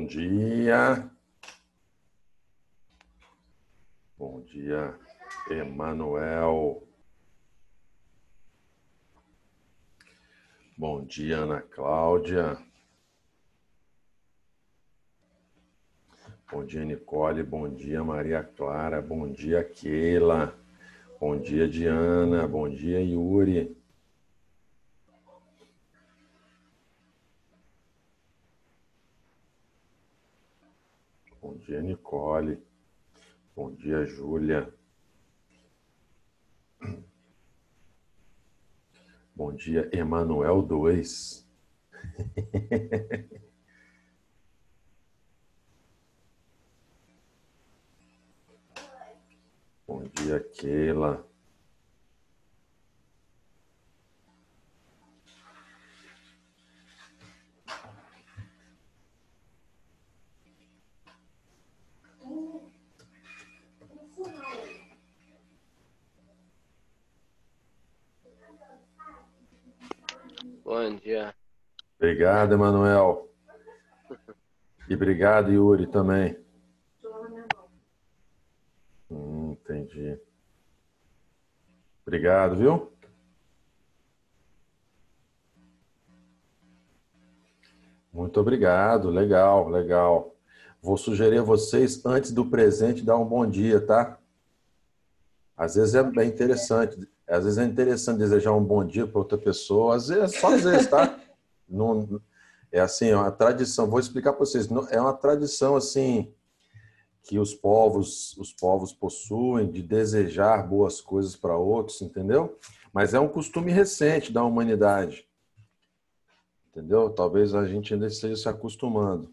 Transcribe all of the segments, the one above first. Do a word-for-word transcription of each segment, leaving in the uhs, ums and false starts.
dia. Bom dia, Emanuel. Bom dia, Ana Cláudia. Bom dia, Nicole. Bom dia, Maria Clara. Bom dia, Keila. Bom dia, Diana. Bom dia, Yuri. Bom dia, Nicole. Bom dia, Júlia. Bom dia, Emanuel dois. Bom dia, Keila. Bom dia. Obrigado, Emanuel. E obrigado, Yuri, também. Hum, entendi. Obrigado, viu? Muito obrigado. Legal, legal. Vou sugerir a vocês, antes do presente, dar um bom dia, tá? Às vezes é bem interessante. Às vezes é interessante desejar um bom dia para outra pessoa. Às vezes, só às vezes, tá? Não, é assim, é uma tradição. Vou explicar para vocês. É uma tradição, assim, que os povos, os povos possuem de desejar boas coisas para outros, entendeu? Mas é um costume recente da humanidade. Entendeu? Talvez a gente ainda esteja se acostumando.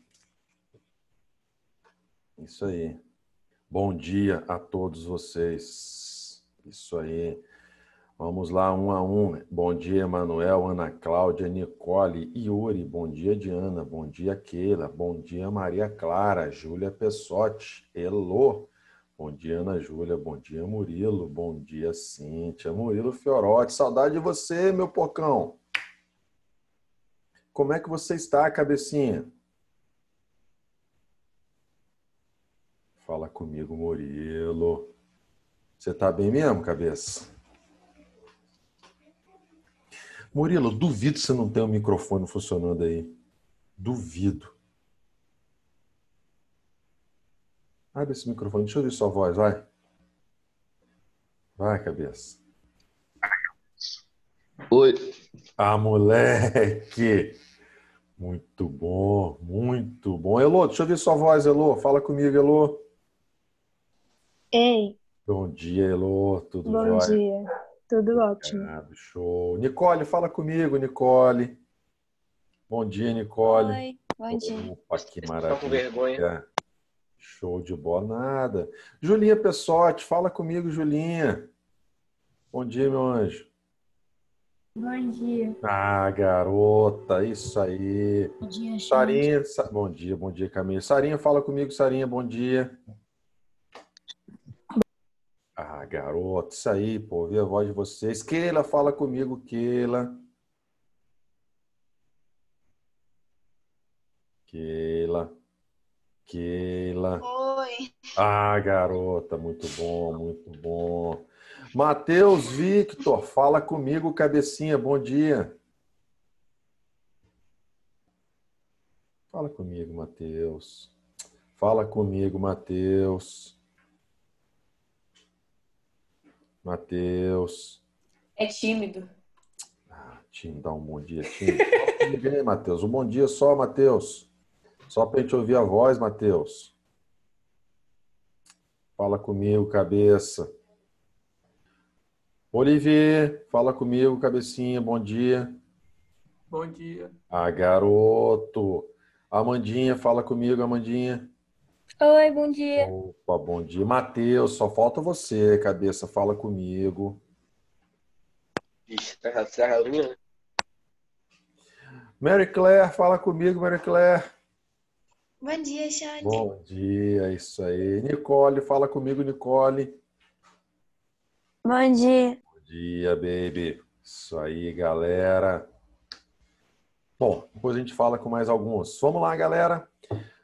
Isso aí. Bom dia a todos vocês. Isso aí. Vamos lá, um a um. Bom dia, Emanuel, Ana Cláudia, Nicole, Yuri. Bom dia, Diana. Bom dia, Keila. Bom dia, Maria Clara, Júlia Pessotti, Elô. Bom dia, Ana Júlia. Bom dia, Murilo. Bom dia, Cíntia. Murilo Fiorotti. Saudade de você, meu porcão. Como é que você está, cabecinha? Fala comigo, Murilo. Você está bem mesmo, cabeça? Murilo, duvido você não ter um microfone funcionando aí. Duvido. Abre esse microfone, deixa eu ouvir sua voz, vai. Vai, cabeça. Oi. Ah, moleque! Muito bom, muito bom. Elô, deixa eu ouvir sua voz, Elô. Fala comigo, Elô. Ei, Bom dia, Elô. Tudo bom jóia? dia. Tudo ótimo. Ah, show. Nicole, fala comigo, Nicole. Bom dia, Nicole. Oi, bom dia. Opa, que Tá com vergonha? maravilha. Show de bola, nada. Julinha Pessotti, fala comigo, Julinha. Bom dia, meu anjo. Bom dia. Ah, garota, isso aí. Bom dia, Sarinha, Sa- bom dia, bom dia, Camila. Sarinha, fala comigo, Sarinha, bom dia. Ah, garota, isso aí, pô, ouvi a voz de vocês. Keila, fala comigo, Keila. Keila, Keila. Oi. Ah, garota, muito bom, muito bom. Matheus Victor, fala comigo, cabecinha, bom dia. Fala comigo, Matheus. Fala comigo, Matheus. Matheus. É tímido. Ah, time, dá um bom dia, time. Fala comigo aí, Matheus. Um bom dia só, Matheus. Só para a gente ouvir a voz, Matheus. Fala comigo, cabeça. Olivier, fala comigo, cabecinha, bom dia. Bom dia. Ah, garoto. Amandinha, fala comigo, Amandinha. Oi, bom dia. Opa, bom dia. Matheus, só falta você, cabeça, fala comigo. Ixi, tá serralinha, né? Mary Claire, fala comigo, Mary Claire. Bom dia, Xande. Bom dia, isso aí. Nicole, fala comigo, Nicole. Bom dia. Bom dia, baby. Isso aí, galera. Bom, depois a gente fala com mais alguns. Vamos lá, galera.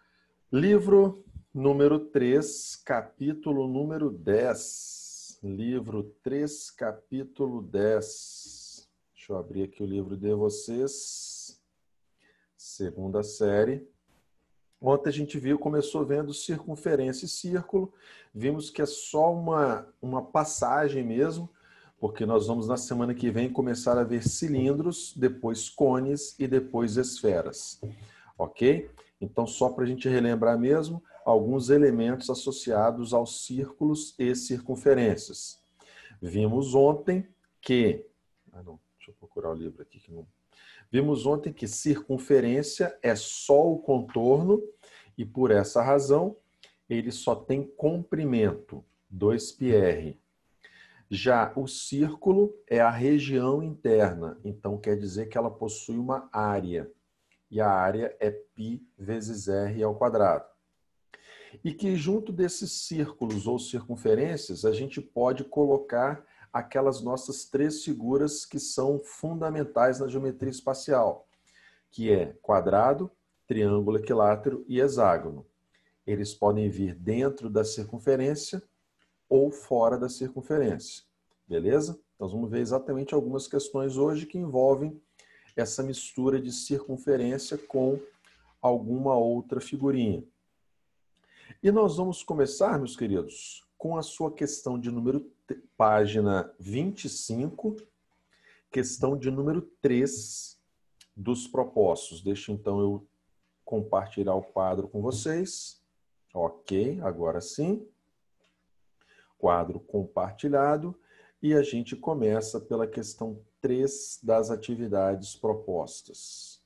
Livro número três, capítulo número dez. Livro três, capítulo dez. Deixa eu abrir aqui o livro de vocês. Segunda série. Ontem a gente viu, começou vendo circunferência e círculo. Vimos que é só uma, uma passagem mesmo, porque nós vamos na semana que vem começar a ver cilindros, depois cones e depois esferas. Ok? Então, só para a gente relembrar mesmo, alguns elementos associados aos círculos e circunferências. Vimos ontem que... Ah, não. Deixa eu procurar o livro aqui que não... Vimos ontem que circunferência é só o contorno e, por essa razão, ele só tem comprimento, dois π r. Já o círculo é a região interna, então quer dizer que ela possui uma área. E a área é π vezes r ao quadrado. E que junto desses círculos ou circunferências, a gente pode colocar aquelas nossas três figuras que são fundamentais na geometria espacial, que é quadrado, triângulo equilátero e hexágono. Eles podem vir dentro da circunferência ou fora da circunferência. Beleza? Nós vamos ver exatamente algumas questões hoje que envolvem essa mistura de circunferência com alguma outra figurinha. E nós vamos começar, meus queridos, com a sua questão de número, página vinte e cinco, questão de número três dos propostos. Deixa então eu compartilhar o quadro com vocês. Ok, agora sim. Quadro compartilhado. E a gente começa pela questão três das atividades propostas.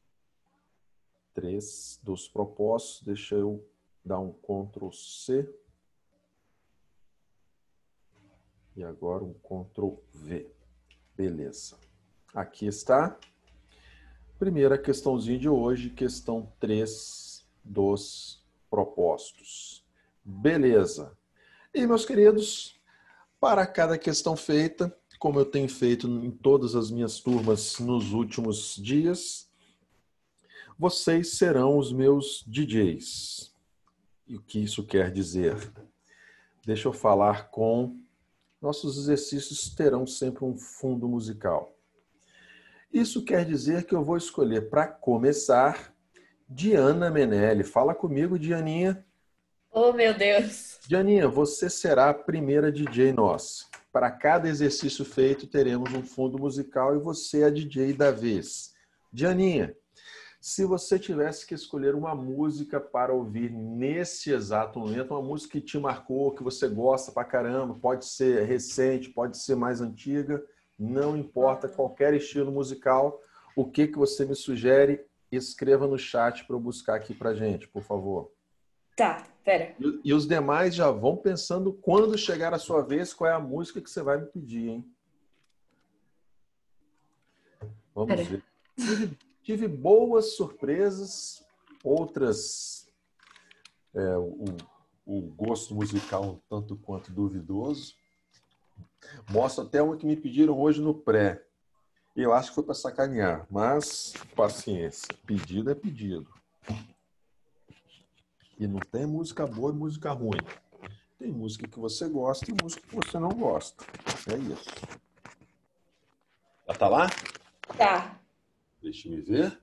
três dos propostos. Deixa eu dar um control C. E agora um control V. Beleza. Aqui está. Primeira questãozinha de hoje, questão três dos propostos. Beleza. E, meus queridos, para cada questão feita, como eu tenho feito em todas as minhas turmas nos últimos dias, vocês serão os meus D Js. E o que isso quer dizer? Deixa eu falar com... Nossos exercícios terão sempre um fundo musical. Isso quer dizer que eu vou escolher, para começar, Diana Menelli. Fala comigo, Dianinha. Oh, meu Deus. Dianinha, você será a primeira D J nossa. Para cada exercício feito, teremos um fundo musical e você é a D J da vez. Dianinha, se você tivesse que escolher uma música para ouvir nesse exato momento, uma música que te marcou, que você gosta pra caramba, pode ser recente, pode ser mais antiga, não importa, qualquer estilo musical, o que, que você me sugere, escreva no chat para eu buscar aqui pra gente, por favor. Tá, pera. E, e os demais já vão pensando quando chegar a sua vez, qual é a música que você vai me pedir, hein? Vamos Pera. ver. Tive, tive boas surpresas, outras é, o, o gosto musical um tanto quanto duvidoso. Mostro até uma que me pediram hoje no pré. Eu acho que foi para sacanear, mas paciência. Pedido é pedido. E não tem música boa e música ruim. Tem música que você gosta e música que você não gosta. É isso. Já tá lá? Tá. Deixa eu ver.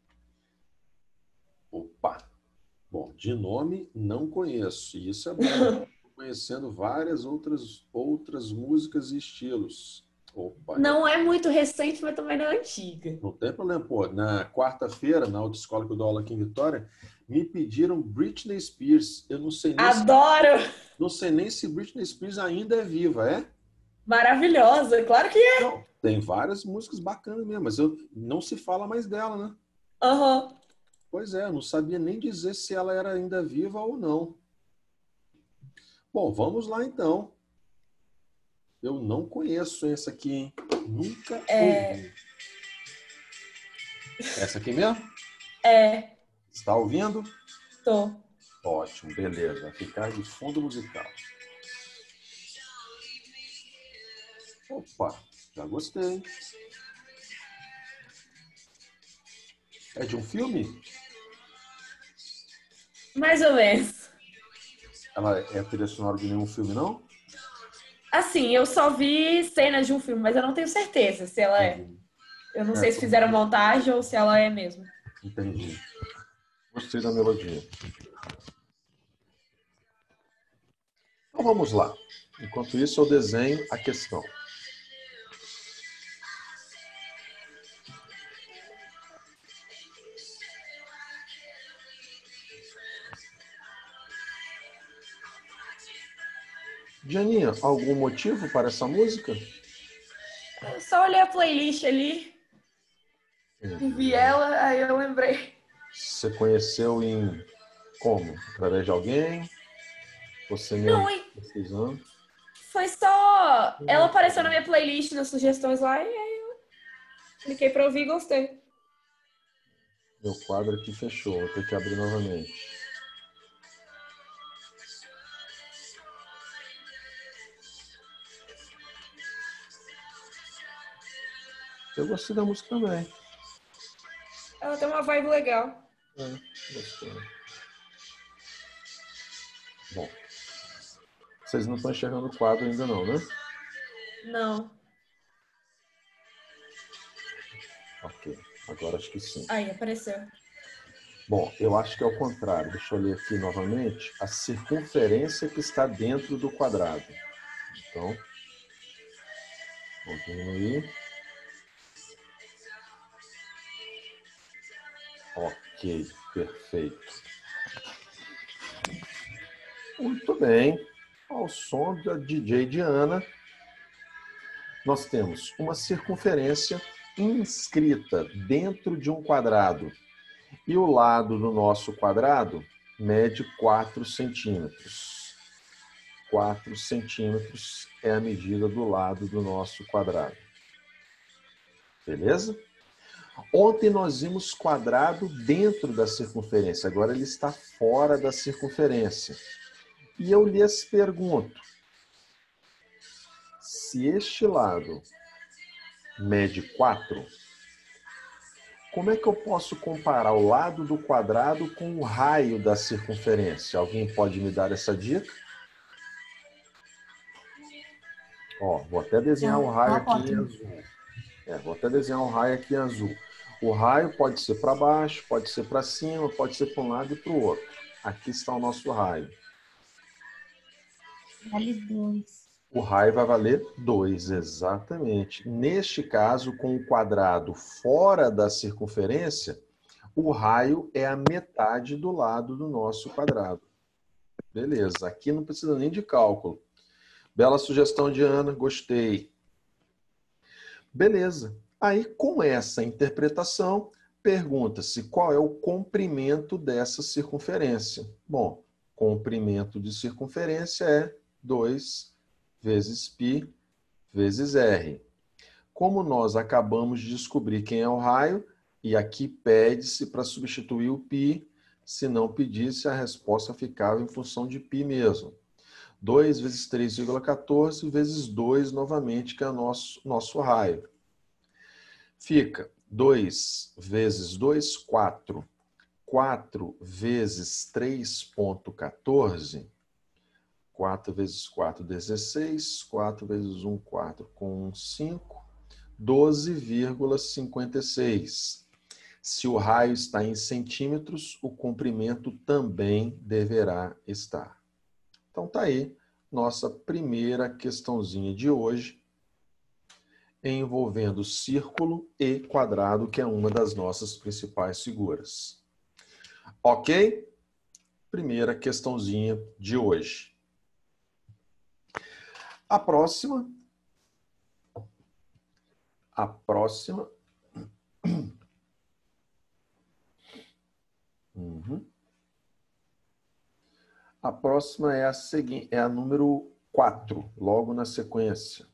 Opa! Bom, de nome não conheço. E isso é bom. Estou conhecendo várias outras, outras músicas e estilos. Opa! Não é muito recente, mas também não é antiga. Não tem problema, pô. Na quarta-feira, na autoescola que eu dou aula aqui em Vitória, me pediram Britney Spears. Eu não sei nem Adoro! se, não sei nem se Britney Spears ainda é viva, é? Maravilhosa, claro que é. Não, tem várias músicas bacanas mesmo, mas eu, não se fala mais dela, né? Aham. Uhum. Pois é, eu não sabia nem dizer se ela era ainda viva ou não. Bom, vamos lá então. Eu não conheço essa aqui, hein? Nunca É... ouvi. Essa aqui mesmo? É. Está ouvindo? Tô. Ótimo, beleza. Vai ficar de fundo musical. Opa, já gostei. É de um filme? Mais ou menos. Ela é a trilha sonora de nenhum filme, não? Assim, eu só vi cenas de um filme, mas eu não tenho certeza se ela é. Uhum. Eu não É, sei se fizeram montagem ou se ela é mesmo. Entendi. Gostei da melodia. Então vamos lá. Enquanto isso, eu desenho a questão. Dianinha, algum motivo para essa música? Eu só olhei a playlist ali, vi ela, aí eu lembrei. Você conheceu em como? Através de alguém? Você mesmo Não, hein? pesquisando? Foi só... Ela apareceu na minha playlist, nas sugestões lá, e aí eu cliquei pra ouvir e gostei. Meu quadro aqui fechou, vou ter que abrir novamente. Eu gostei da música também. Ela tem uma vibe legal. É, gostei. Bom, vocês não estão enxergando o quadro ainda não, né? Não. Ok, agora acho que sim. Aí, apareceu. Bom, eu acho que é o contrário. Deixa eu ler aqui novamente. A circunferência que está dentro do quadrado. Então, vamos diminuir. Ok, perfeito. Muito bem. Ao som da D J Diana, nós temos uma circunferência inscrita dentro de um quadrado. E o lado do nosso quadrado mede quatro centímetros. quatro centímetros é a medida do lado do nosso quadrado. Beleza? Ontem nós vimos quadrado dentro da circunferência. Agora ele está fora da circunferência. E eu lhes pergunto, se este lado mede quatro, como é que eu posso comparar o lado do quadrado com o raio da circunferência? Alguém pode me dar essa dica? Ó, vou até desenhar o raio aqui em azul. É, vou até desenhar um raio aqui em azul. O raio pode ser para baixo, pode ser para cima, pode ser para um lado e para o outro. Aqui está o nosso raio. Vale dois. O raio vai valer dois, exatamente. Neste caso, com o quadrado fora da circunferência, o raio é a metade do lado do nosso quadrado. Beleza, aqui não precisa nem de cálculo. Bela sugestão, Diana, gostei. Beleza. Aí, com essa interpretação, pergunta-se qual é o comprimento dessa circunferência. Bom, comprimento de circunferência é dois vezes π vezes r. Como nós acabamos de descobrir quem é o raio, e aqui pede-se para substituir o π, se não pedisse, a resposta ficava em função de π mesmo. dois vezes três vírgula quatorze vezes dois novamente, que é o nosso, nosso raio. Fica dois vezes dois, quatro. quatro vezes três vírgula quatorze. quatro vezes quatro, dezesseis. quatro vezes um, quatro. Com um, cinco. doze vírgula cinquenta e seis. Se o raio está em centímetros, o comprimento também deverá estar. Então tá aí nossa primeira questãozinha de hoje, envolvendo círculo e quadrado, que é uma das nossas principais figuras. Ok? Primeira questãozinha de hoje. A próxima. A próxima. Uhum. A próxima é a seguinte, é a número quatro, logo na sequência.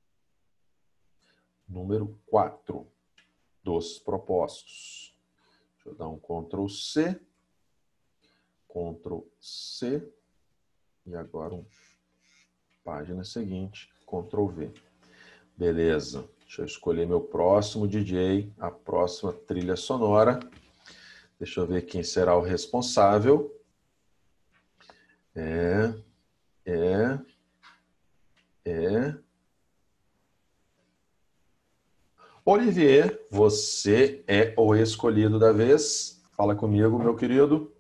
Número quatro dos propostos. Deixa eu dar um control C. control C. E agora, um, página seguinte, control V. Beleza. Deixa eu escolher meu próximo D J, a próxima trilha sonora. Deixa eu ver quem será o responsável. É, é, é. Olivier, você é o escolhido da vez. Fala comigo, meu querido.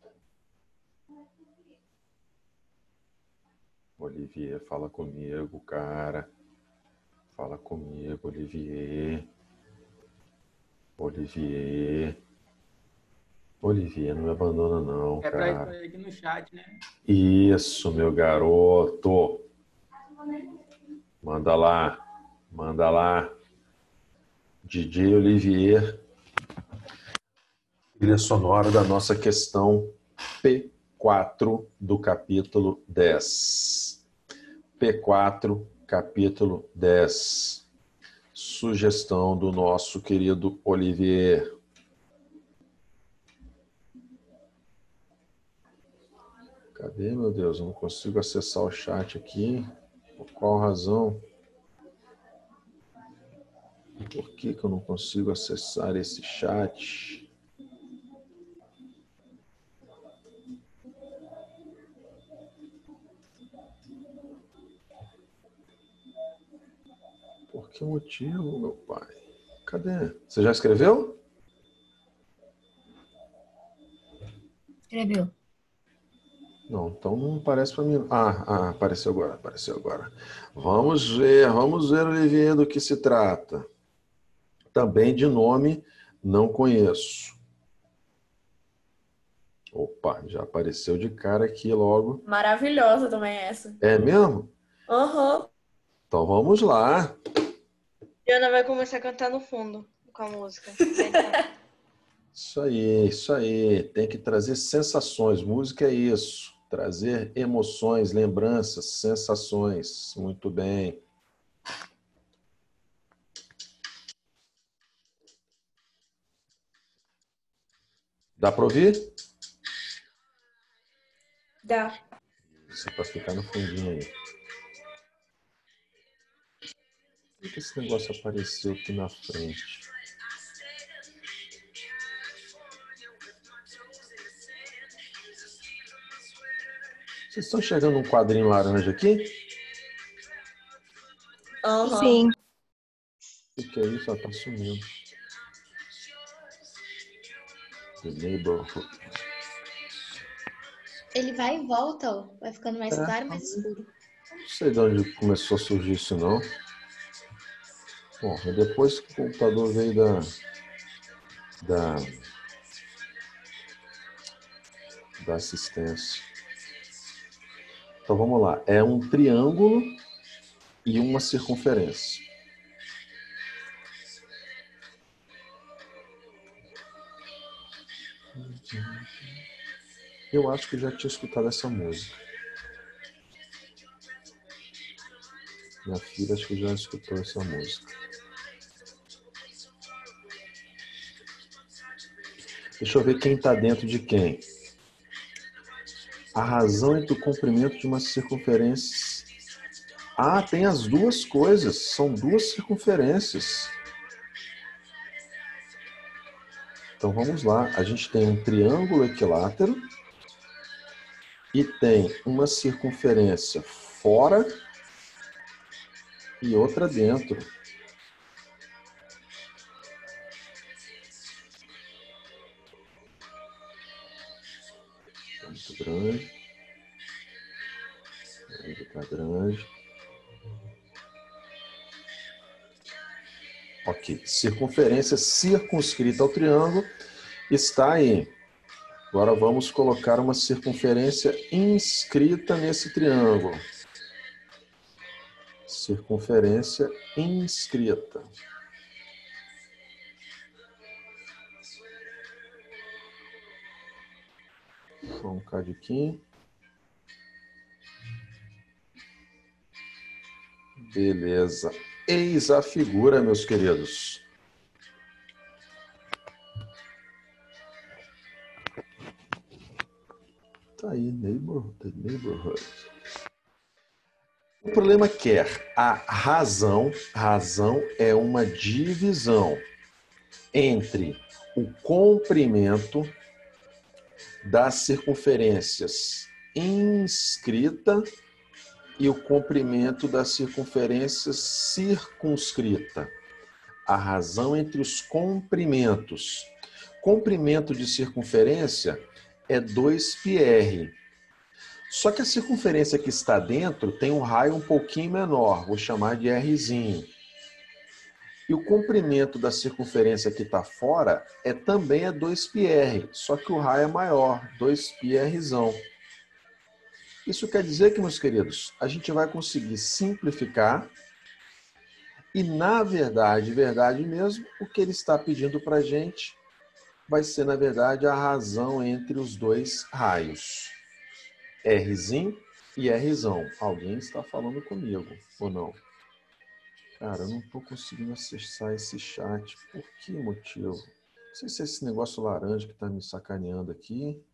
Olivier, fala comigo, cara. Fala comigo, Olivier. Olivier. Olivier, não me abandona não, É pra cara. escolher aqui no chat, né? Isso, meu garoto. Manda lá. Manda lá. D J Olivier. Trilha sonora da nossa questão P quatro do capítulo dez. P quatro, capítulo dez. Sugestão do nosso querido Olivier. Cadê, meu Deus? Eu não consigo acessar o chat aqui. Por qual razão? Por que que eu não consigo acessar esse chat? Por que motivo, meu pai? Cadê? Você já escreveu? Escreveu. Não, então não aparece para mim. Ah, ah, apareceu agora, apareceu agora. Vamos ver, vamos ver, Olivier, do que se trata. Também de nome não conheço. Opa, já apareceu de cara aqui logo. Maravilhosa também essa. É mesmo? Aham. Então vamos lá. Diana vai começar a cantar no fundo com a música. Isso aí, isso aí. Tem que trazer sensações. Música é isso. Trazer emoções, lembranças, sensações. Muito bem. Dá para ouvir? Dá. Isso é para ficar no fundinho aí. Por que esse negócio apareceu aqui na frente? Vocês estão enxergando um quadrinho laranja aqui? Aham. Sim. O que é isso? Ah, tá sumindo. The Neighborhood. Ele vai e volta, ó. Vai ficando mais É. claro e mais escuro. Não sei de onde começou a surgir isso, não. Bom, é depois que o computador veio da... da... da assistência. Então vamos lá. É um triângulo e uma circunferência. Eu acho que já tinha escutado essa música. Minha filha acho que já escutou essa música. Deixa eu ver quem está dentro de quem. A razão entre o comprimento de uma circunferência. Ah, tem as duas coisas. São duas circunferências. Então vamos lá. A gente tem um triângulo equilátero e tem uma circunferência fora e outra dentro. Muito grande. Grande para grande. Ok. Circunferência circunscrita ao triângulo está aí. Agora vamos colocar uma circunferência inscrita nesse triângulo. Circunferência inscrita. Só um cadiquinho. Beleza. Eis a figura, meus queridos. Tá aí, neighborhood, neighborhood. O problema quer a razão. Razão é uma divisão entre o comprimento das circunferências inscrita e o comprimento da circunferência circunscrita. A razão entre os comprimentos. Comprimento de circunferência é dois πr. Só que a circunferência que está dentro tem um raio um pouquinho menor, vou chamar de Rzinho. E o comprimento da circunferência que está fora é, também é dois πr, só que o raio é maior, dois πrzão. Isso quer dizer que, meus queridos, a gente vai conseguir simplificar e, na verdade, verdade mesmo, o que ele está pedindo para a gente vai ser, na verdade, a razão entre os dois raios. Rzinho e Rzão. Alguém está falando comigo, ou não? Cara, eu não estou conseguindo acessar esse chat. Por que motivo? Não sei se é esse negócio laranja que está me sacaneando aqui.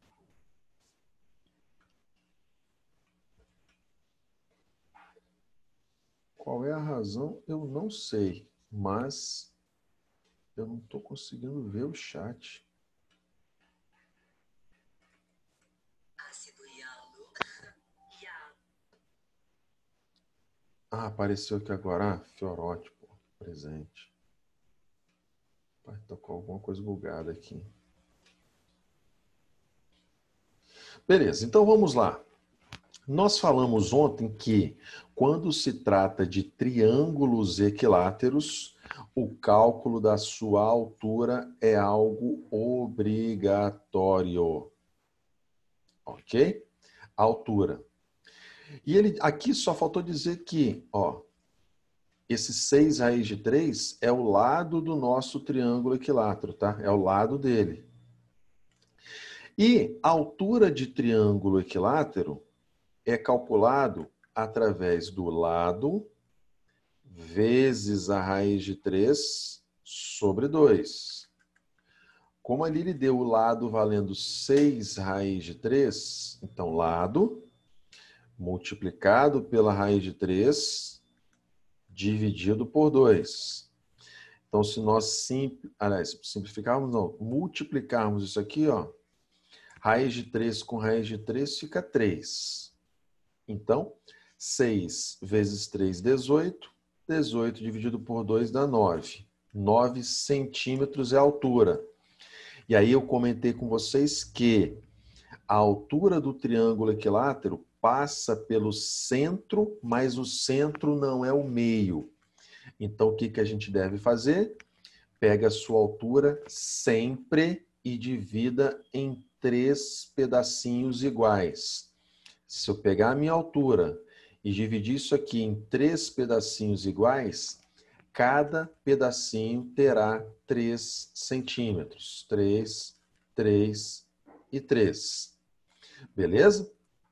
Qual é a razão? Eu não sei, mas eu não estou conseguindo ver o chat. Ah, apareceu aqui agora. Ah, Fiorotti, pô, presente. Pai, tô com alguma coisa bugada aqui. Beleza, então vamos lá. Nós falamos ontem que, quando se trata de triângulos equiláteros, o cálculo da sua altura é algo obrigatório. Ok? Altura. E ele aqui só faltou dizer que, ó, esse seis raiz de três é o lado do nosso triângulo equilátero, tá? É o lado dele. E a altura de triângulo equilátero é calculado através do lado vezes a raiz de três sobre dois. Como ali ele deu o lado valendo seis raiz de três, então lado multiplicado pela raiz de três dividido por dois. Então, se nós simpli... aliás, simplificarmos, não, multiplicarmos isso aqui, ó, raiz de três com raiz de três fica três. Então, seis vezes três, dezoito. dezoito dividido por dois dá nove. nove centímetros é a altura. E aí eu comentei com vocês que a altura do triângulo equilátero passa pelo centro, mas o centro não é o meio. Então, o que, que a gente deve fazer? Pega a sua altura sempre e divida em três pedacinhos iguais. Se eu pegar a minha altura e dividir isso aqui em três pedacinhos iguais, cada pedacinho terá três centímetros. três, três e três. Beleza?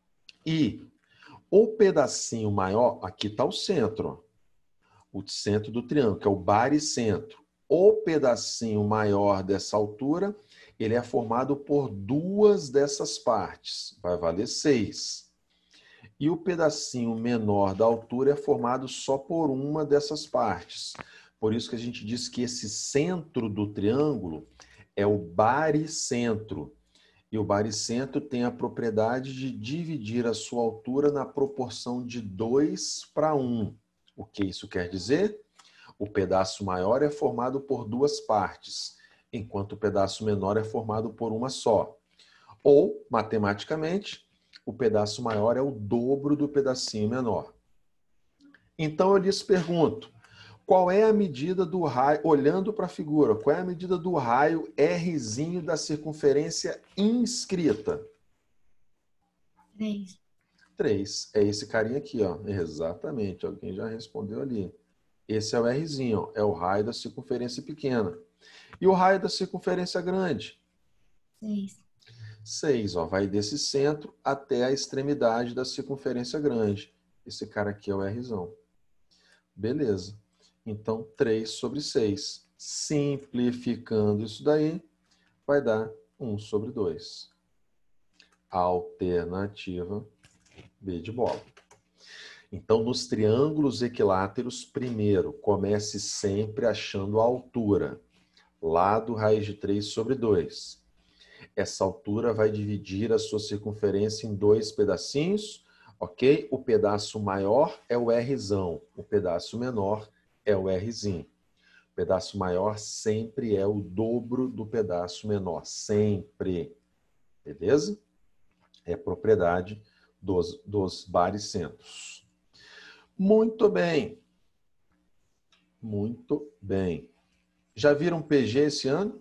E o pedacinho maior, aqui está o centro, ó, o centro do triângulo, que é o baricentro. O pedacinho maior dessa altura, ele é formado por duas dessas partes, vai valer seis. E o pedacinho menor da altura é formado só por uma dessas partes. Por isso que a gente diz que esse centro do triângulo é o baricentro. E o baricentro tem a propriedade de dividir a sua altura na proporção de dois para um. O que isso quer dizer? O pedaço maior é formado por duas partes, enquanto o pedaço menor é formado por uma só. Ou, matematicamente, o pedaço maior é o dobro do pedacinho menor. Então eu lhes pergunto, qual é a medida do raio, olhando para a figura, qual é a medida do raio Rzinho da circunferência inscrita? Três. três. É esse carinha aqui, ó. Exatamente, alguém já respondeu ali. Esse é o Rzinho, ó. É o raio da circunferência pequena. E o raio da circunferência grande? Seis. seis, ó. Vai desse centro até a extremidade da circunferência grande. Esse cara aqui é o Rzão. Beleza. Então, três sobre seis. Simplificando isso daí, vai dar um sobre dois. Alternativa B de bola. Então, nos triângulos equiláteros, primeiro, comece sempre achando a altura. Lado raiz de três sobre dois. Essa altura vai dividir a sua circunferência em dois pedacinhos, ok? O pedaço maior é o Rzão, o pedaço menor é o Rzinho. O pedaço maior sempre é o dobro do pedaço menor, sempre. Beleza? É propriedade dos, dos baricentros. Muito bem. Muito bem. Já viram P G esse ano?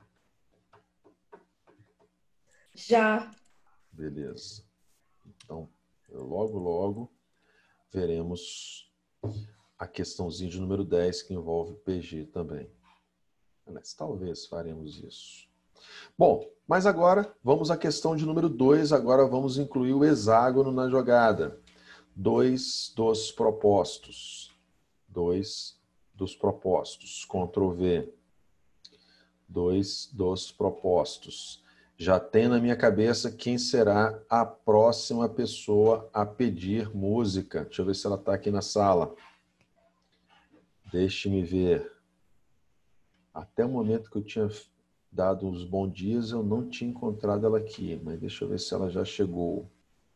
Já. Beleza. Então, logo, logo, veremos a questãozinha de número dez, que envolve P G também. Mas talvez faremos isso. Bom, mas agora vamos à questão de número dois. Agora vamos incluir o hexágono na jogada. Dois dos propostos. Dois dos propostos. Ctrl V. Dois dos propostos. Já tem na minha cabeça quem será a próxima pessoa a pedir música. Deixa eu ver se ela está aqui na sala. Deixe-me ver. Até o momento que eu tinha dado os bons dias, eu não tinha encontrado ela aqui. Mas deixa eu ver se ela já chegou.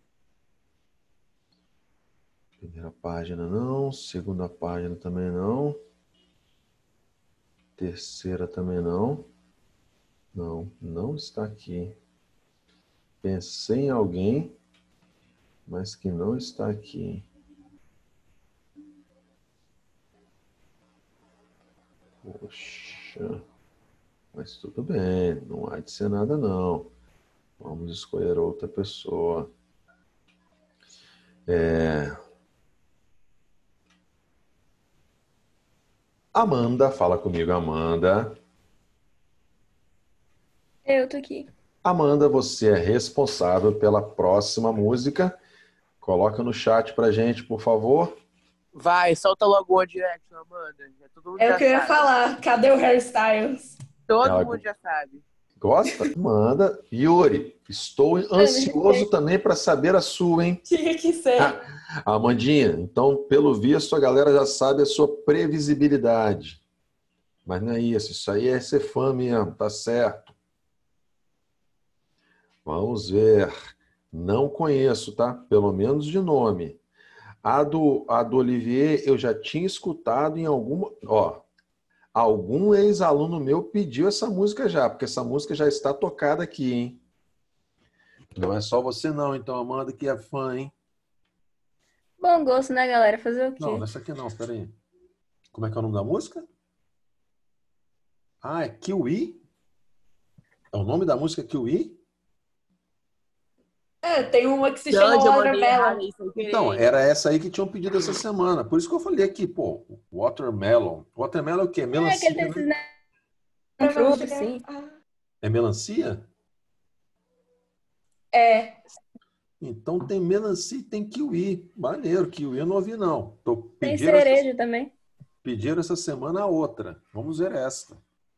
Primeira página não. Segunda página também não. Terceira também não. Não, não está aqui. Pensei em alguém, mas que não está aqui. Poxa, mas tudo bem, não há de ser nada não. Vamos escolher outra pessoa. É... Amanda, fala comigo, Amanda. Eu tô aqui. Amanda, você é responsável pela próxima música. Coloca no chat pra gente, por favor. Vai, solta logo o direct, Amanda. Já todo mundo É já o que eu ia sabe. falar. Cadê o hairstyles? Todo Ela- mundo já sabe. Gosta? Manda. Yuri, estou ansioso também para saber a sua, hein? Tinha que ser. Ah, Amandinha, então, pelo visto, a galera já sabe a sua previsibilidade. Mas não é isso, isso aí é ser fã mesmo, tá certo. Vamos ver. Não conheço, tá? Pelo menos de nome. A do, a do Olivier eu já tinha escutado em alguma... Ó, algum ex-aluno meu pediu essa música já, porque essa música já está tocada aqui, hein? Não é só você não, então, Amanda, que é fã, hein? Bom gosto, né, galera? Fazer o quê? Não, nessa aqui não, peraí. Como é que é o nome da música? Ah, é Kiwi? É o nome da música Kiwi? É, tem uma que se Não, chama já mandei errado Watermelon. aí sem querer. Então, era essa aí que tinham pedido essa semana. Por isso que eu falei aqui, pô, Watermelon. Watermelon é o quê? É, que Melancia, ele tem né? esses né? Pra fruta, chegar- sim. Ah, É melancia? É. Então tem melancia e tem kiwi. Maneiro, kiwi eu não ouvi, não. Tô, Tem pediram, essa, cereja também. pediram essa semana a outra. Vamos ver esta.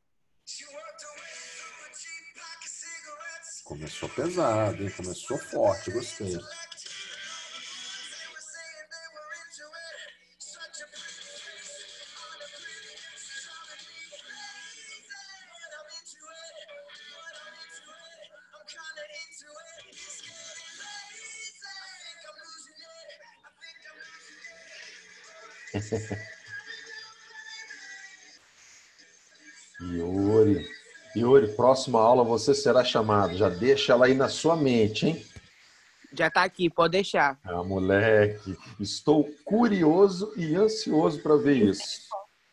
Começou pesado, hein? Começou forte, gostei. Yuri. Yuri, próxima aula você será chamado. Já deixa ela aí na sua mente, hein? Já tá aqui, pode deixar. Ah, moleque, estou curioso e ansioso para ver isso.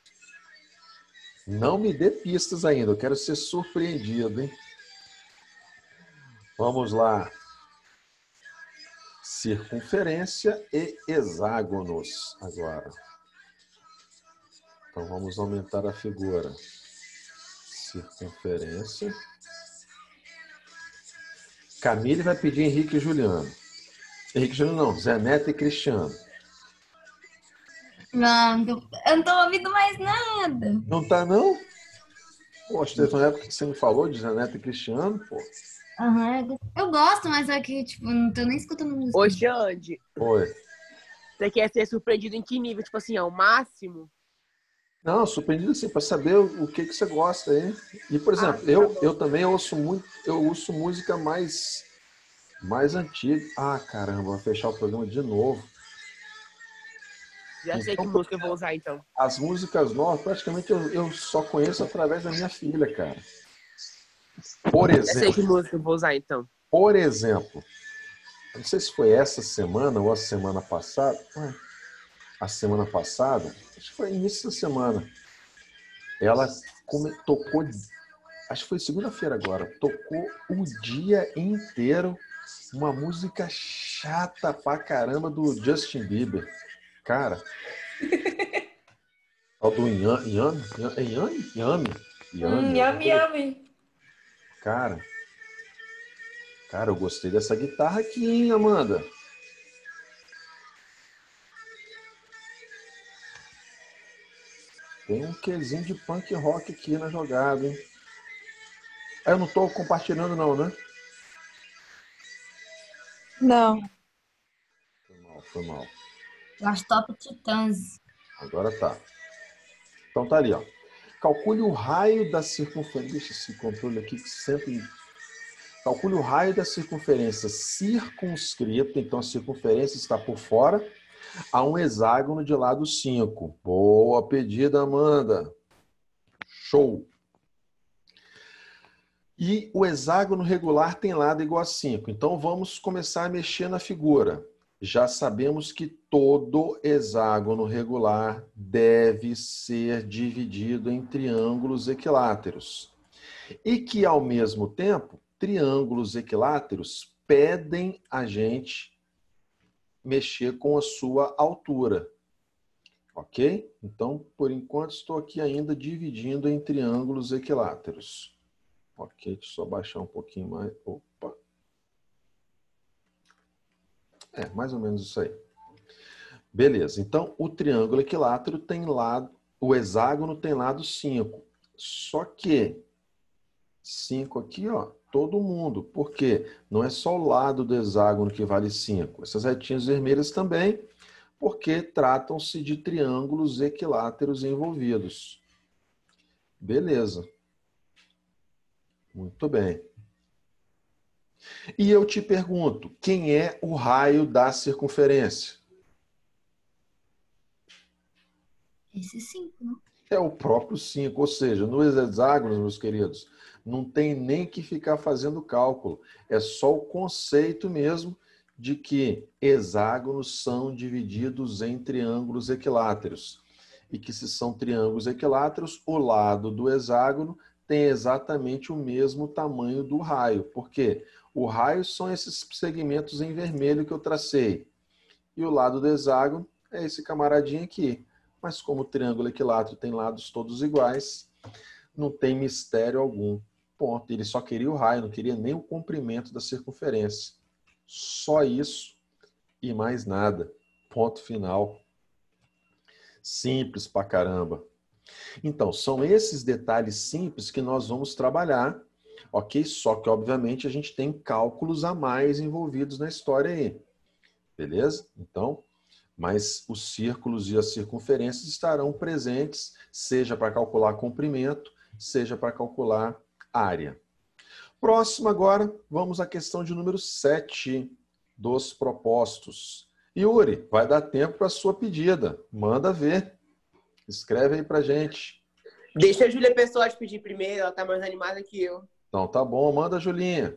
Não me dê pistas ainda, eu quero ser surpreendido, hein? Vamos lá. Circunferência e hexágonos agora. Então vamos aumentar a figura. Circunferência. Camille vai pedir Henrique e Juliano. Henrique e Juliano não, Zé Neto e Cristiano. Não, eu não tô ouvindo mais nada. Não tá, não? Poxa, teve uma época que você me falou de Zé Neto e Cristiano, pô. Aham, eu gosto, mas é que, tipo, não tô nem escutando música. Ô, Xande, Oi. você quer ser surpreendido em que nível? Tipo assim, é o máximo? Não, surpreendido assim, para saber o que, que você gosta aí. E, por exemplo, eu, eu também ouço muito, eu ouço música mais, mais antiga. Ah, caramba, vou fechar o programa de novo. Já sei Então, que música eu vou usar, então. as músicas novas, praticamente eu, eu só conheço através da minha filha, cara. Por Já sei que exemplo, música eu vou usar, então. por exemplo, não sei se foi essa semana ou a semana passada. Ué, a semana passada, acho que foi início da semana. Ela come- tocou, acho que foi segunda-feira agora, tocou o dia inteiro uma música chata pra caramba do Justin Bieber. Cara, tal do Ian, Ian, Ian, é Ian? Yami? Hum, Yami, yummy, yummy. cara, cara, eu gostei dessa guitarra aqui, hein, Amanda? Tem um quezinho de punk rock aqui na jogada, hein? Ah, eu não tô compartilhando não, né? Não. Foi mal, foi mal. Eu acho top Titãs. Agora tá. Então tá ali, ó. Calcule o raio da circunferência. Deixa esse controle aqui que sempre. Calcule o raio da circunferência circunscrita. Então a circunferência está por fora a um hexágono de lado cinco. Boa pedida, Amanda. Show. E o hexágono regular tem lado igual a cinco. Então vamos começar a mexer na figura. Já sabemos que todo hexágono regular deve ser dividido em triângulos equiláteros. E que, ao mesmo tempo, triângulos equiláteros pedem a gente mexer com a sua altura. Ok? Então, por enquanto, estou aqui ainda dividindo em triângulos equiláteros. Ok, deixa eu só baixar um pouquinho mais. Opa! É, mais ou menos isso aí. Beleza, então o triângulo equilátero tem lado, o hexágono tem lado cinco. Só que cinco aqui, ó, todo mundo. Por quê? Não é só o lado do hexágono que vale cinco. Essas retinhas vermelhas também, porque tratam-se de triângulos equiláteros envolvidos. Beleza. Muito bem. E eu te pergunto, quem é o raio da circunferência? Esse cinco, né? É o próprio cinco, ou seja, nos hexágonos, meus queridos, não tem nem que ficar fazendo cálculo. É só o conceito mesmo de que hexágonos são divididos em triângulos equiláteros. E que se são triângulos equiláteros, o lado do hexágono tem exatamente o mesmo tamanho do raio. Por quê? O raio são esses segmentos em vermelho que eu tracei. E o lado do hexágono é esse camaradinho aqui. Mas como o triângulo equilátero tem lados todos iguais, não tem mistério algum. Ponto. Ele só queria o raio, não queria nem o comprimento da circunferência. Só isso e mais nada. Ponto final. Simples pra caramba. Então, são esses detalhes simples que nós vamos trabalhar, ok? Só que, obviamente, a gente tem cálculos a mais envolvidos na história aí. Beleza? Então, mas os círculos e as circunferências estarão presentes, seja para calcular comprimento, seja para calcular área. Próximo agora, vamos à questão de número sete dos propostos. Yuri, vai dar tempo para a sua pedida. Manda ver. Escreve aí para gente. Deixa a Júlia Pessoa te pedir primeiro, ela tá mais animada que eu. Então tá bom, manda, Julinha.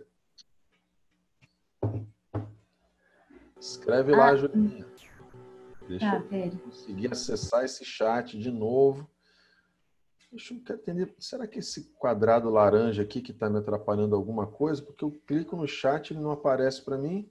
Escreve lá, Ah, Julinha. Deixa Tá, eu pera. conseguir acessar esse chat de novo. Deixa eu entender. Será que esse quadrado laranja aqui que está me atrapalhando alguma coisa? Porque eu clico no chat e ele não aparece para mim.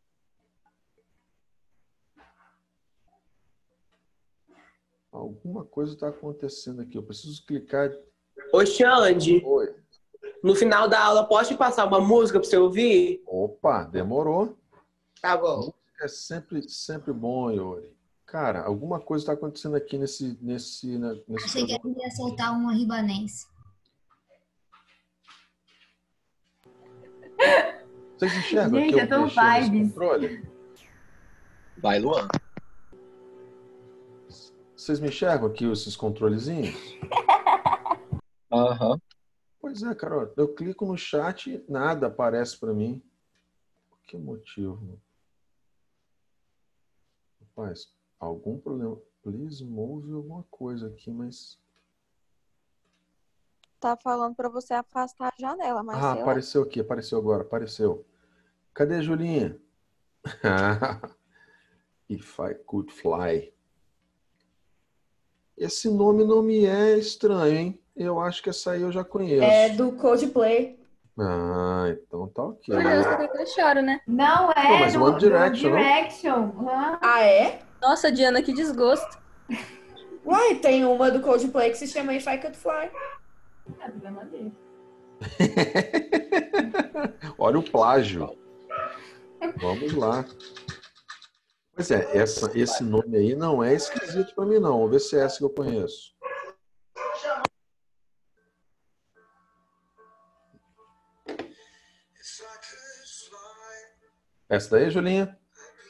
Alguma coisa está acontecendo aqui. Eu preciso clicar. Ô, Xande, Oi. no final da aula, posso te passar uma música pra você ouvir? Opa, demorou. Tá bom. É sempre, sempre bom, Yuri. Cara, alguma coisa está acontecendo aqui nesse, nesse, né, nesse Achei que programa. ele ia soltar uma ribanense. Vocês enxergam Gente, aqui eu tô mexendo nesse vibes. controle? Vai, Luan. Vocês me enxergam aqui esses controlezinhos? Aham. Pois é, Carol. Eu clico no chat, nada aparece para mim. Por que motivo? Rapaz, algum problema. Please move alguma coisa aqui, mas... Tá falando pra você afastar a janela, mas Ah, sei lá. apareceu aqui, apareceu agora, apareceu. Cadê a Julinha? If I Could Fly. Esse nome não me é estranho, hein? Eu acho que essa aí eu já conheço. É do Coldplay. Ah, então tá ok. Meu Deus, eu eu choro, né? Não é Pô, mas do, One Direction, do não? Direction. Hã? Ah, é? Nossa, Diana, que desgosto. Uai, tem uma do Coldplay que se chama If I Could Fly. É problema dele. Olha o plágio. Vamos lá. Pois é, essa, esse nome aí não é esquisito para mim, não. Vamos ver se é essa que eu conheço. Essa daí, Julinha?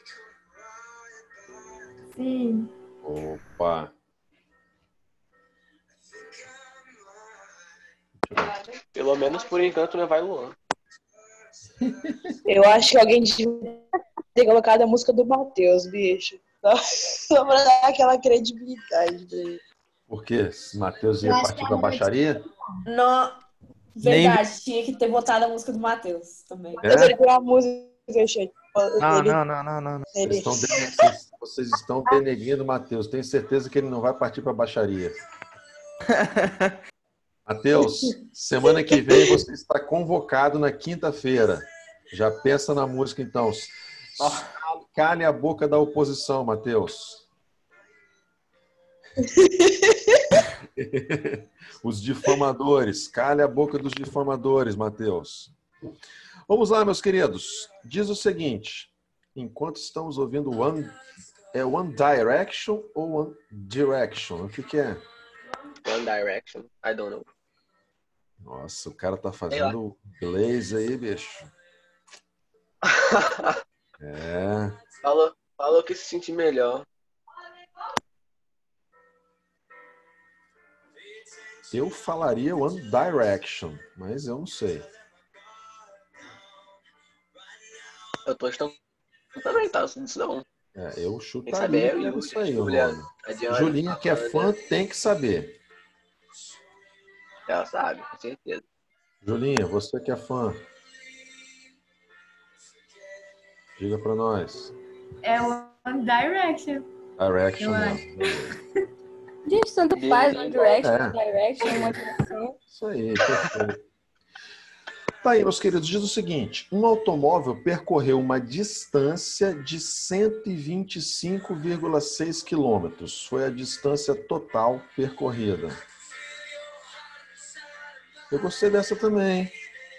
Sim. Opa. Pelo menos por enquanto não vai Luan. Eu acho que alguém devia ter colocado a música do Matheus, bicho. Só, só pra dar aquela credibilidade dele. Por quê? Matheus ia Eu acho partir que para ela baixaria? Não. Verdade, tinha que ter botado a música do Matheus também. Matheus, É? ele tem uma música, gente. Não, Ele- não, não, não, não. não. Vocês ele- estão, dene- vocês- vocês estão denegrindo o Matheus. Tenho certeza que ele não vai partir para baixaria. Matheus, semana que vem você está convocado na quinta-feira. Já pensa na música, então. Cale a boca da oposição, Matheus. Os difamadores. Cale a boca dos difamadores, Matheus. Vamos lá, meus queridos. Diz o seguinte. Enquanto estamos ouvindo One, é One Direction ou One Direction? O que, que é? One Direction. I don't know. Nossa, o cara tá fazendo glaze aí, bicho. É. falou, falou que se sente melhor. Eu falaria One Direction, mas eu não sei. Eu tô achando também, tá? Isso não. É, eu Quem chutaria sabe é que o era Yuri, isso aí, o Juliana. nome. A Diana, Julinha, que é a Ana, fã, tem que saber. Ela sabe, com certeza. Julinha, você que é fã. Diga pra nós. É One Direction. Direction, Eu né? Gente, tanto faz, One Direction, É. One Direction, uma direção. Isso aí, perfeito. Tá aí, meus queridos, diz o seguinte: um automóvel percorreu uma distância de cento e vinte e cinco vírgula seis quilômetros. Foi a distância total percorrida. Eu gostei dessa também.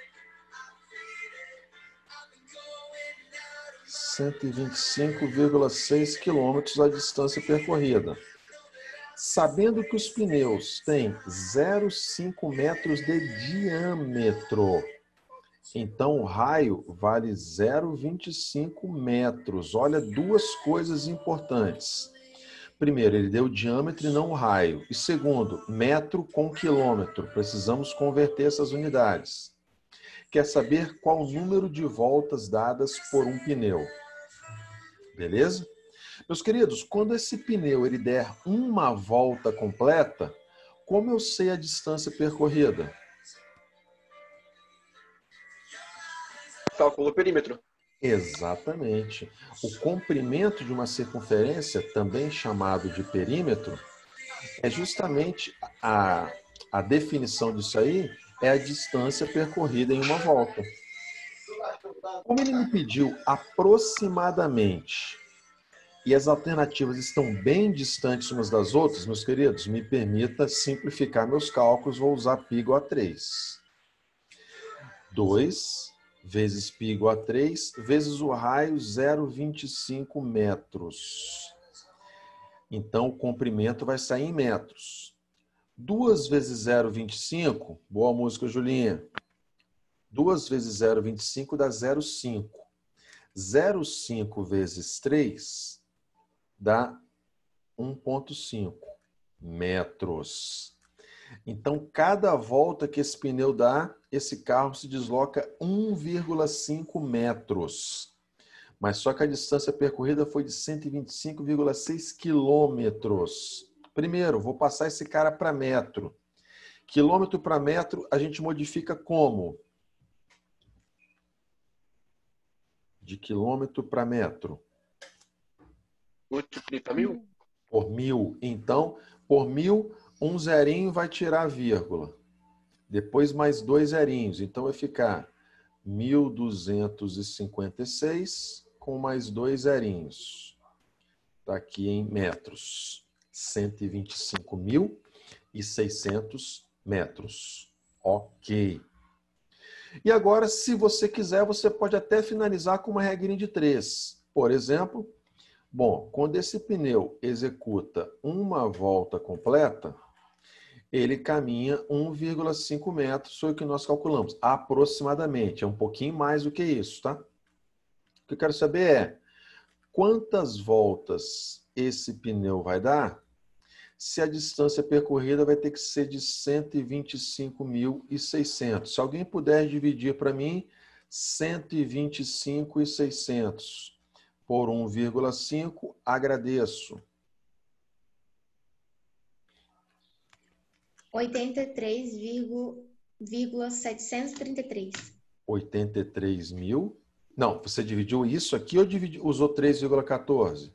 cento e vinte e cinco vírgula seis quilômetros a distância percorrida. Sabendo que os pneus têm zero vírgula cinco metros de diâmetro, então o raio vale zero vírgula vinte e cinco metros. Olha, duas coisas importantes. Primeiro, ele deu diâmetro e não raio. E segundo, metro com quilômetro. Precisamos converter essas unidades. Quer saber qual o número de voltas dadas por um pneu? Beleza? Meus queridos, quando esse pneu ele der uma volta completa, como eu sei a distância percorrida? Calcula o perímetro. Exatamente. O comprimento de uma circunferência, também chamado de perímetro, é justamente a, a definição disso aí, é a distância percorrida em uma volta. Como ele me pediu aproximadamente e as alternativas estão bem distantes umas das outras, meus queridos, me permita simplificar meus cálculos, vou usar π igual a três. dois vezes π igual a três, vezes o raio zero vírgula vinte e cinco metros. Então, o comprimento vai sair em metros. duas vezes zero vírgula vinte e cinco, boa música, Julinha. duas vezes zero vírgula vinte e cinco dá zero vírgula cinco. zero vírgula cinco vezes três dá um vírgula cinco. metros. Então, cada volta que esse pneu dá, esse carro se desloca um vírgula cinco metros. Mas só que a distância percorrida foi de cento e vinte e cinco vírgula seis quilômetros. Primeiro, vou passar esse cara para metro. Quilômetro para metro, a gente modifica como? De quilômetro para metro. Multiplica mil? Por mil. Então, por mil, um zerinho vai tirar a vírgula. Depois mais dois zerinhos. Então, vai ficar mil duzentos e cinquenta e seis com mais dois zerinhos. Está aqui em metros. cento e vinte e cinco mil e seiscentos metros. Ok. E agora, se você quiser, você pode até finalizar com uma regrinha de três. Por exemplo, bom, quando esse pneu executa uma volta completa, ele caminha um vírgula cinco metros, foi o que nós calculamos, aproximadamente. É um pouquinho mais do que isso, tá? O que eu quero saber é, quantas voltas esse pneu vai dar se a distância percorrida vai ter que ser de cento e vinte e cinco mil e seiscentos. Se alguém puder dividir para mim, cento e vinte e cinco mil e seiscentos por um vírgula cinco, agradeço. oitenta e três vírgula setecentos e trinta e três. oitenta e três mil. Não, você dividiu isso aqui ou dividi, usou três vírgula quatorze?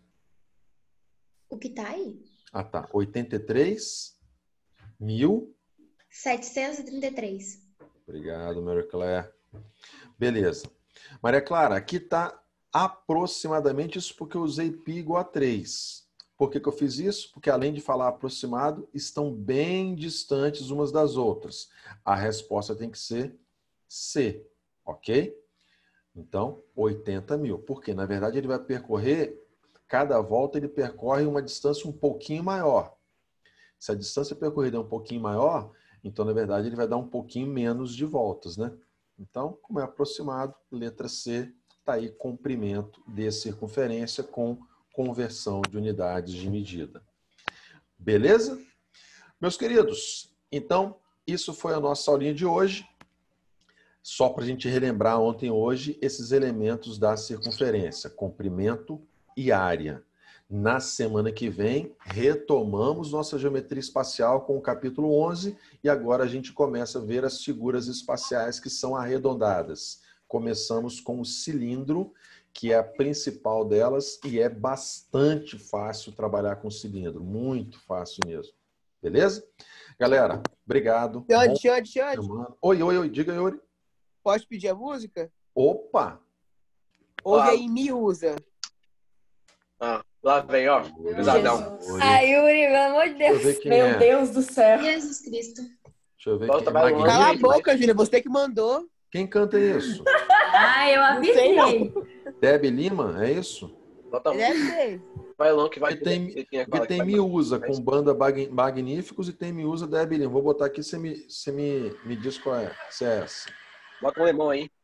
O que tá aí? Ah, tá. oitenta e três mil. setecentos e trinta e três. Obrigado, Maria Clara. Beleza. Maria Clara, aqui está aproximadamente isso porque eu usei π igual a três. Por que que eu fiz isso? Porque além de falar aproximado, estão bem distantes umas das outras. A resposta tem que ser C, ok? Então, oitenta mil. Porque, na verdade, ele vai percorrer, cada volta ele percorre uma distância um pouquinho maior. Se a distância percorrida é um pouquinho maior, então, na verdade, ele vai dar um pouquinho menos de voltas, né? Então, como é aproximado, letra C, está aí comprimento de circunferência com conversão de unidades de medida. Beleza? Meus queridos, então, isso foi a nossa aulinha de hoje. Só para a gente relembrar ontem e hoje esses elementos da circunferência, comprimento e área. Na semana que vem, retomamos nossa geometria espacial com o capítulo onze e agora a gente começa a ver as figuras espaciais que são arredondadas. Começamos com o cilindro, que é a principal delas e é bastante fácil trabalhar com cilindro, muito fácil mesmo. Beleza? Galera, obrigado. Xande, Xande, Xande. Oi, oi, oi, diga, Yuri. Pode pedir a música? Opa! Ouve aí, me usa. Ah, lá vem, ó. Pesadão. Ai, Yuri, pelo amor de Deixa eu Deus. ver quem Meu é. Deus do céu. Jesus Cristo. Deixa eu ver Volta quem é. mais longe. Cala a Magnífico. boca, Júlia. Você que mandou. Quem canta isso? Ah, eu Não sei, avisei. Debbie Lima, é isso? Bota Deve ser. vai longe que vai Porque tem, ter. Quem é que porque fala tem que vai- Miúza com banda Bag- Magníficos e tem Miúza Debbie Lima. Vou botar aqui, você me, você me, me diz qual é. Se é essa. Bota um limão aí.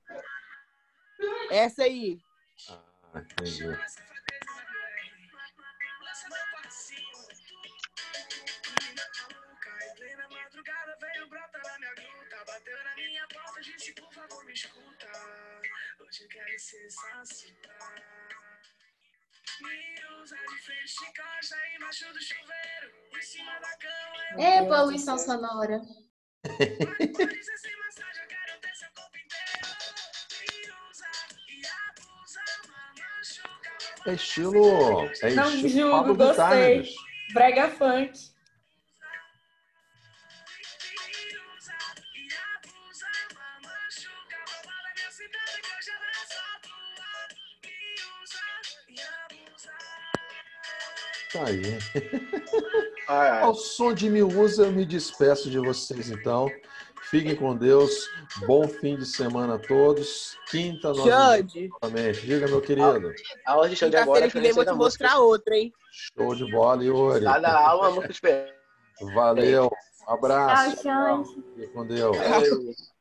Essa aí. Ah, entendi. É poluição sonora. É estilo. É Não estilo julgo, Pablo Vittar, né, gostei. bicho? Brega funk. Tá aí. Ai, ai. Ao som de Miúza, eu me despeço de vocês, então. Fiquem com Deus. Bom fim de semana a todos. Quinta, nós Xande. novamente. Diga, meu querido. A aula de Xande agora Quinta-feira é que vem vou te mostrar outra, hein? Show de bola, Yuri. Cada aula, música diferente. Valeu. Abraço. Tchau, Xande. Fique com Deus. Valeu.